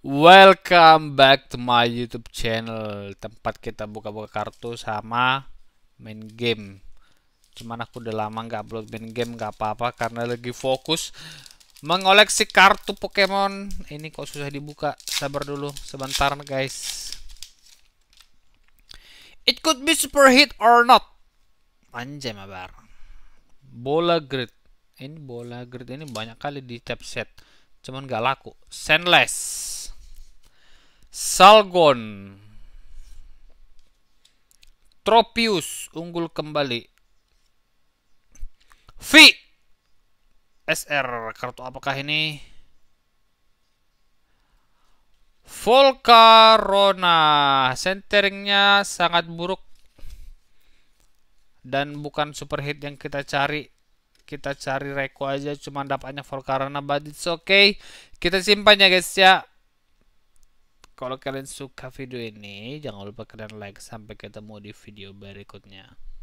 Welcome back to my YouTube channel, tempat kita buka-buka kartu sama main game. Cuman aku udah lama nggak upload main game, nggak apa-apa karena lagi fokus mengoleksi kartu Pokemon. Ini kok susah dibuka, sabar dulu sebentar guys. It could be super hit or not. Anjay mabar. Bola grid. Ini bola grid ini banyak kali di tab set, cuman nggak laku. Sandless. Salgon, Tropius unggul kembali. V SR, kartu apakah ini? Volcarona, centeringnya sangat buruk dan bukan super hit yang kita cari. Kita cari Reko aja, cuma dapatnya Volcarona, but it's okay. Kita simpan ya guys ya. Kalau kalian suka video ini, jangan lupa kalian like. Sampai ketemu di video berikutnya.